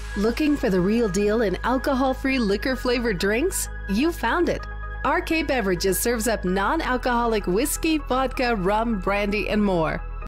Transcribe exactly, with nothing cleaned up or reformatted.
Looking for the real deal in alcohol-free liquor-flavored drinks? You found it. R K Beverages serves up non-alcoholic whiskey, vodka, rum, brandy, and more.